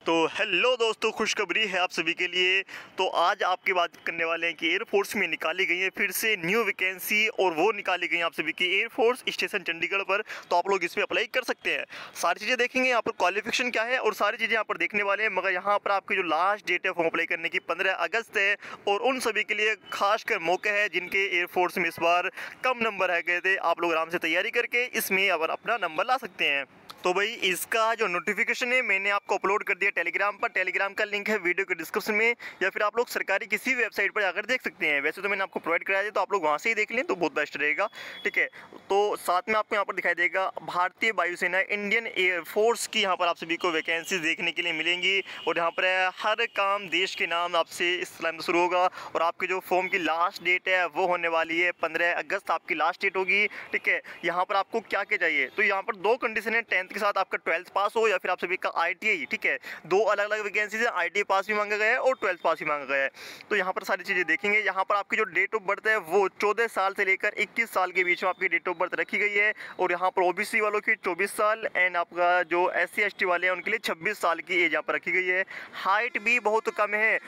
तो हेलो दोस्तों, खुशखबरी है आप सभी के लिए। तो आज आपकी बात करने वाले हैं कि एयरफोर्स में निकाली गई है फिर से न्यू वैकेंसी, और वो निकाली गई है आप सभी की एयरफोर्स स्टेशन चंडीगढ़ पर। तो आप लोग इस पर अप्लाई कर सकते हैं। सारी चीज़ें देखेंगे यहाँ पर, क्वालिफिकेशन क्या है और सारी चीज़ें यहाँ पर देखने वाले हैं। मगर यहाँ पर आपकी जो लास्ट डेट है फॉर्म अप्लाई करने की 15 अगस्त है, और उन सभी के लिए खासकर मौका है जिनके एयरफोर्स में इस बार कम नंबर है गए थे। आप लोग आराम से तैयारी करके इसमें अब अपना नंबर ला सकते हैं। तो भाई इसका जो नोटिफिकेशन है मैंने आपको अपलोड कर दिया टेलीग्राम पर। टेलीग्राम का लिंक है वीडियो के डिस्क्रिप्शन में, या फिर आप लोग सरकारी किसी वेबसाइट पर जाकर देख सकते हैं। वैसे तो मैंने आपको प्रोवाइड कराया है, तो आप लोग वहाँ से ही देख लें तो बहुत बेस्ट रहेगा। ठीक है, तो साथ में आपको यहाँ पर दिखाई देगा भारतीय वायुसेना इंडियन एयरफोर्स की यहाँ पर आप सभी को वैकेंसी देखने के लिए मिलेंगी। और यहाँ पर हर काम देश के नाम आपसे इस टाइम शुरू होगा। और आपके जो फॉर्म की लास्ट डेट है वो होने वाली है 15 अगस्त आपकी लास्ट डेट होगी। ठीक है, यहाँ पर आपको क्या क्या चाहिए, तो यहाँ पर दो कंडीशन है, 10th के साथ आपका 12th पास हो या फिर आप सभी का ITI। ठीक है, दो अलग अलग वैकेंसीज है, ITI पास भी मांगा गया है और 12th पास भी मांगा गया है। तो यहाँ पर सारी चीज़ें देखेंगे। यहाँ पर आपकी जो डेट ऑफ बर्थ है वो 14 साल से लेकर 21 साल के बीच में आपकी डेट ऑफ बर्थ रखी गई है। और यहाँ पर OBC वालों की 24 साल एंड आपका जो SC ST वाले हैं उनके लिए 26 साल की एज यहाँ पर रखी गई है। हाइट भी बहुत कम है,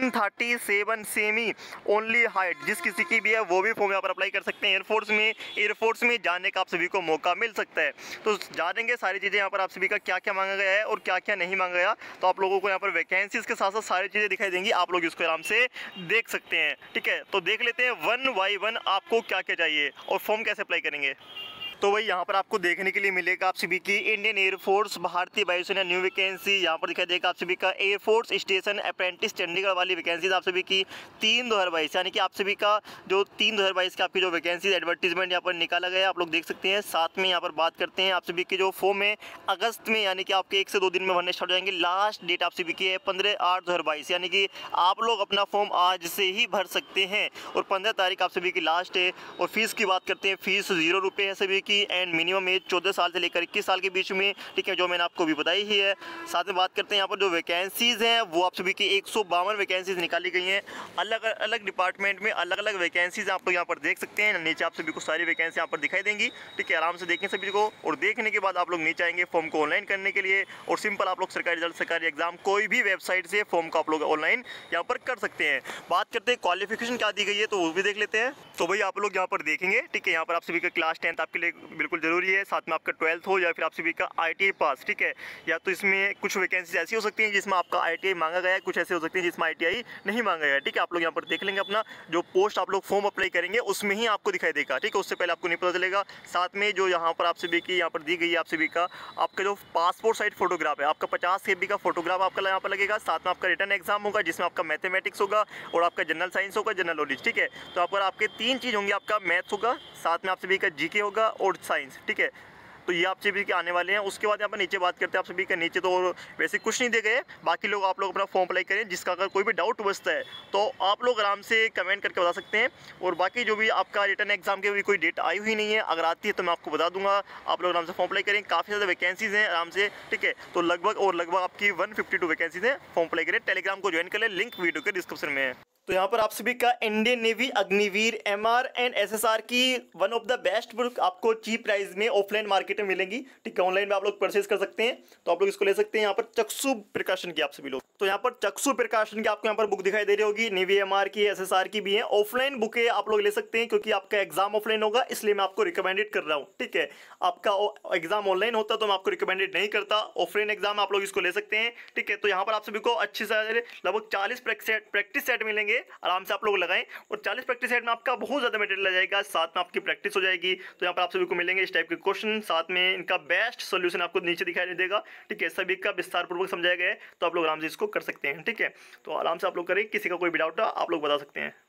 137 सेमी ओनली हाइट। जिस किसी की भी है वो भी फॉर्म यहाँ पर अप्लाई कर सकते हैं। एयरफोर्स में जाने का आप सभी को मौका मिल सकता है। तो जानेंगे सारी चीज़ें यहाँ पर आप सभी का क्या क्या मांगा गया है और क्या क्या नहीं मांगा गया। तो आप लोगों को यहाँ पर वैकेंसीज के साथ साथ सारी चीज़ें दिखाई देंगी, आप लोग इसको आराम से देख सकते हैं। ठीक है, तो देख लेते हैं 1 by 1 आपको क्या क्या चाहिए और फॉर्म कैसे अप्लाई करेंगे। तो भाई यहाँ पर आपको देखने के लिए मिलेगा आप सभी की इंडियन एयरफोर्स भारतीय वायुसेना न्यू वैकेंसी। यहाँ पर दिखाई देगा आप सभी का एयरफोर्स स्टेशन अप्रेंटिस चंडीगढ़ वाली वैकेंसीज आप सभी की 3/2022, यानी कि आप सभी का जो 3/2022 की आपकी जो वैकेंसी एडवर्टीजमेंट यहाँ पर निकाला गया है, आप लोग देख सकते हैं। साथ में यहाँ पर बात करते हैं आप सभी के जो फॉर्म है अगस्त में, यानी कि आपके 1 से 2 दिन में भरने स्टार्ट हो जाएंगे। लास्ट डेट आप सभी की है 15/8/2022, यानी कि आप लोग अपना फॉर्म आज से ही भर सकते हैं। और 15 तारीख आप सभी की लास्ट है। और फीस की बात करते हैं, फीस 0 रुपये है सभी की, एंड मिनिमम एज 14 साल से लेकर 21 साल के बीच में। ठीक है, जो मैंने आपको भी बताई ही है। साथ में बात करते हैं यहाँ पर जो वैकेंसीज हैं वो आप सभी की 152 वैकेंसीज निकाली गई हैं। अलग अलग डिपार्टमेंट में अलग अलग वैकेंसीज आप लोग यहाँ पर देख सकते हैं। नीचे आप सभी को सारी वैकेंसी यहाँ पर दिखाई देंगी। ठीक है, आराम से देखें सभी को, और देखने के बाद आप लोग नीचे आएंगे फॉर्म को ऑनलाइन करने के लिए। और सिंपल आप लोग सरकारी एग्जाम कोई भी वेबसाइट से फॉर्म को आप लोग ऑनलाइन यहाँ पर कर सकते हैं। बात करते हैं क्वालिफिकेशन क्या दी गई है, तो वो भी देख लेते हैं। तो भाई आप लोग यहाँ पर देखेंगे। ठीक है, यहाँ पर आप सभी का क्लास 10th आपके लिए बिल्कुल जरूरी है, साथ में आपका 12th हो या फिर आप सभी का ITI पास। ठीक है, या तो इसमें कुछ वैकेंसी ऐसी हो सकती हैं जिसमें आपका ITI मांगा गया है, कुछ ऐसे हो सकती है जिसमें ITI नहीं मांगा गया है। ठीक है, आप लोग यहाँ पर देख लेंगे। अपना जो पोस्ट आप लोग फॉर्म अप्लाई करेंगे उसमें ही आपको दिखाई देगा। ठीक है, उससे पहले आपको नहीं पता चलेगा। साथ में जो यहाँ पर आप सभी की यहाँ पर दी गई है, आप सभी का आपका जो पासपोर्ट साइज फोटोग्राफ है, आपका 50 KB का फोटोग्राफ आपका यहाँ पर लगेगा। साथ में आपका रिटर्न एग्जाम होगा जिसमें आपका मैथमेटिक्स होगा और आपका जनरल साइंस होगा, जनरल नॉलेज। ठीक है, तो यहाँ पर आपके 3 चीज़ होंगी, आपका मैथ्स होगा, साथ में आप सभी का GK होगा और साइंस। ठीक है, तो ये आप सभी के आने वाले हैं। उसके बाद यहाँ पर नीचे बात करते हैं आप सभी के नीचे, तो वैसे कुछ नहीं दे गए। बाकी लोग आप लोग अपना फॉर्म अप्लाई करें। जिसका अगर कोई भी डाउट बचता है तो आप लोग आराम से कमेंट करके बता सकते हैं। और बाकी जो भी आपका रिटर्न एग्जाम की भी कोई डेट आई हुई नहीं है, अगर आती है तो मैं आपको बता दूंगा। आप लोग आराम से फॉर्म अप्लाई करें, काफ़ी ज़्यादा वैकेंसीज हैं आराम से। ठीक है, तो लगभग आपकी 152 वैकेंसीज हैं। फॉर्म अप्लाई करें, टेलीग्राम को ज्वाइन कर लें, लिंक वीडियो के डिस्क्रिप्शन में है। तो यहाँ पर आप सभी का Indian Navy Agniveer MR and SSR की one of the best book आपको चीप प्राइस में ऑफलाइन मार्केट में मिलेंगी। ठीक है, ऑनलाइन में आप लोग परचेज कर सकते हैं, तो आप लोग इसको ले सकते हैं। यहाँ पर चक्षु प्रकाशन की आप सभी लोग, तो यहाँ पर चक्षु प्रकाशन की आपको यहाँ पर बुक दिखाई दे रही होगी। नेवी MR की, SSR की भी है। ऑफलाइन बुकें आप लोग ले सकते हैं क्योंकि आपका एग्जाम ऑफलाइन होगा, इसलिए मैं आपको रिकमेंडेड कर रहा हूँ। ठीक है, आपका एग्जाम ऑनलाइन होता तो मैं आपको रिकमेंडेड नहीं करता। ऑफलाइन एग्जाम आप लोग इसको ले सकते हैं। ठीक है, तो यहाँ पर आप सभी को अच्छे से लगभग 40 प्रैक्टिस सेट मिलेंगे, आराम से आप लोग लगाएं। और 40 प्रैक्टिस सेट में आपका बहुत ज़्यादा मटेरियल आ जाएगा, साथ में आपकी प्रैक्टिस हो जाएगी। तो यहाँ पर आप सभी को मिलेंगे इस टाइप के क्वेश्चन, साथ में इनका बेस्ट सोल्यूशन आपको नीचे दिखाई नहीं देगा। ठीक है, सभी का विस्तार पूर्वक समझाया गया है, तो आप लोग आराम से इसको कर सकते हैं। ठीक है, तो आराम से आप लोग करें। किसी का कोई भी डाउट है आप लोग बता सकते हैं।